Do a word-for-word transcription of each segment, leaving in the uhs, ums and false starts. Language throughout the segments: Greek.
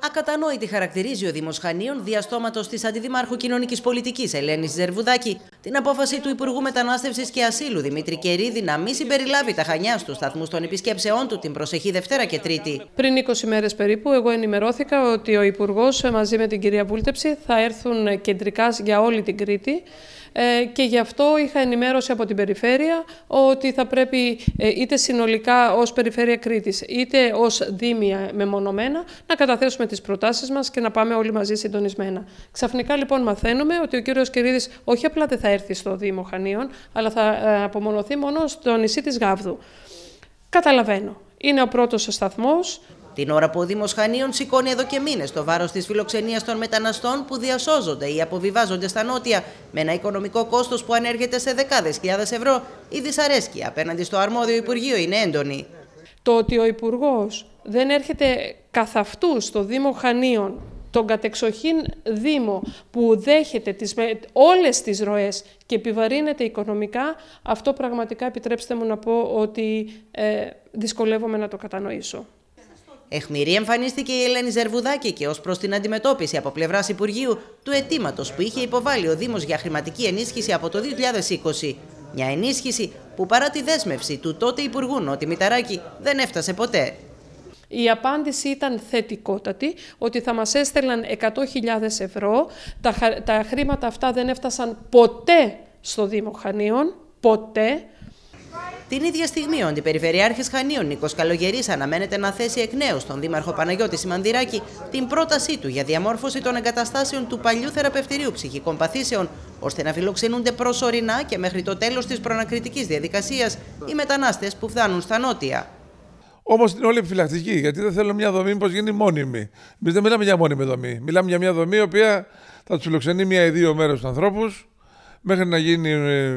Ακατανόητη χαρακτηρίζει ο Δήμος Χανίων, διαστόματος της Αντιδημάρχου Κοινωνικής Πολιτικής Ελένης Ζερβουδάκη, την απόφαση του Υπουργού Μετανάστευσης και Ασύλου Δημήτρη Κερίδη να μην συμπεριλάβει τα Χανιά στους σταθμούς των επισκέψεών του την προσεχή Δευτέρα και Τρίτη. Πριν είκοσι μέρες περίπου, εγώ ενημερώθηκα ότι ο Υπουργός μαζί με την κυρία Βούλτεψη θα έρθουν κεντρικά για όλη την Κρήτη. Και γι' αυτό είχα ενημέρωση από την Περιφέρεια ότι θα πρέπει είτε συνολικά ως Περιφέρεια Κρήτης είτε ως Δήμια μεμονωμένα να καταθέσουμε τις προτάσεις μας και να πάμε όλοι μαζί συντονισμένα. Ξαφνικά λοιπόν μαθαίνουμε ότι ο κύριος Κερίδης όχι απλά δεν θα έρθει στο Δήμο Χανίων, αλλά θα απομονωθεί μόνο στο νησί της Γάβδου. Καταλαβαίνω. Είναι ο πρώτος σταθμός. Την ώρα που ο Δήμος Χανίων σηκώνει εδώ και μήνες το βάρος της φιλοξενίας των μεταναστών που διασώζονται ή αποβιβάζονται στα νότια με ένα οικονομικό κόστος που ανέρχεται σε δεκάδες χιλιάδες ευρώ, η δυσαρέσκεια απέναντι στο αρμόδιο Υπουργείο είναι έντονη. Το ότι ο Υπουργός δεν έρχεται καθ' αυτού στο Δήμο Χανίων, τον κατεξοχήν Δήμο που δέχεται τις, όλες τις ροές και επιβαρύνεται οικονομικά, αυτό πραγματικά επιτρέψτε μου να πω ότι ε, δυσκολεύομαι να το κατανοήσω. Αιχμηρή εμφανίστηκε η Ελένη Ζερβουδάκη και ως προς την αντιμετώπιση από πλευράς Υπουργείου του αιτήματος που είχε υποβάλει ο Δήμος για χρηματική ενίσχυση από το δύο χιλιάδες είκοσι. Μια ενίσχυση που παρά τη δέσμευση του τότε Υπουργού Νότι Μηταράκη δεν έφτασε ποτέ. Η απάντηση ήταν θετικότατη, ότι θα μας έστελναν εκατό χιλιάδες ευρώ. Τα, τα χρήματα αυτά δεν έφτασαν ποτέ στο Δήμο Χανίων, ποτέ. Την ίδια στιγμή, ο Αντιπεριφερειάρχης Χανίων Νίκος Καλογερής αναμένεται να θέσει εκ νέου στον Δήμαρχο Παναγιώτη Σιμανδυράκη την πρότασή του για διαμόρφωση των εγκαταστάσεων του παλιού θεραπευτηρίου ψυχικών παθήσεων, ώστε να φιλοξενούνται προσωρινά και μέχρι το τέλος της προανακριτικής διαδικασίας οι μετανάστες που φτάνουν στα νότια. Όμως είναι όλοι επιφυλακτικοί, γιατί δεν θέλουν μια δομή που γίνει μόνιμη. Εμείς δεν μιλάμε για μόνιμη δομή. Μιλάμε για μια δομή η οποία θα τους φιλοξενεί μία ή δύο μέρες τους ανθρώπους μέχρι να γίνει.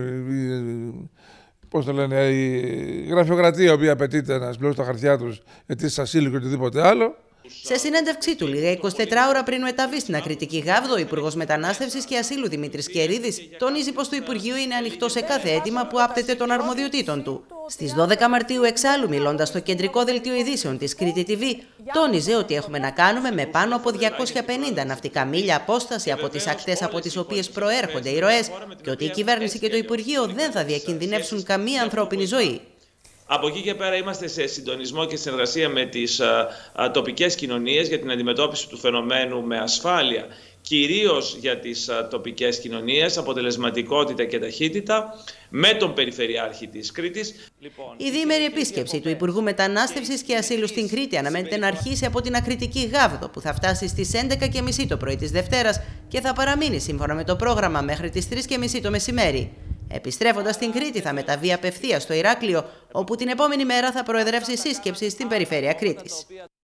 Πώς το λένε, η γραφειοκρατία η οποία απαιτείται να συμπληρώσει τα χαρτιά τους, αιτήσεις ασύλου και οτιδήποτε άλλο. Σε συνέντευξή του, λίγα εικοσιτέσσερις ώρα πριν μεταβεί στην ακριτική Γάβδο, ο Υπουργός Μετανάστευσης και Ασύλου Δημήτρης Κερίδης τονίζει πως το Υπουργείο είναι ανοιχτό σε κάθε αίτημα που άπτεται των αρμοδιοτήτων του. Στις δώδεκα Μαρτίου, εξάλλου, μιλώντας στο κεντρικό δελτίο ειδήσεων της Κρήτη τι βι, τόνιζε ότι έχουμε να κάνουμε με πάνω από διακόσια πενήντα ναυτικά μίλια απόσταση από τις ακτές από τις οποίες προέρχονται οι ροές και ότι η κυβέρνηση και το Υπουργείο δεν θα διακινδυνεύσουν καμία ανθρώπινη ζωή. Από εκεί και πέρα είμαστε σε συντονισμό και συνεργασία με τις α, α, τοπικές κοινωνίες για την αντιμετώπιση του φαινομένου με ασφάλεια, κυρίως για τις α, τοπικές κοινωνίες, αποτελεσματικότητα και ταχύτητα, με τον Περιφερειάρχη της Κρήτης. Λοιπόν, η διήμερη επίσκεψη του Υπουργού Μετανάστευσης και Ασύλου στην Κρήτη αναμένεται να αρχίσει από την ακριτική Γάβδο, που θα φτάσει στις έντεκα και μισή το πρωί της Δευτέρας και θα παραμείνει σύμφωνα με το πρόγραμμα μέχρι τις τρεις και μισή το μεσημέρι. Επιστρέφοντας στην Κρήτη θα μεταβεί απευθείας στο Ηράκλειο, όπου την επόμενη μέρα θα προεδρεύσει σύσκεψη στην Περιφέρεια Κρήτης.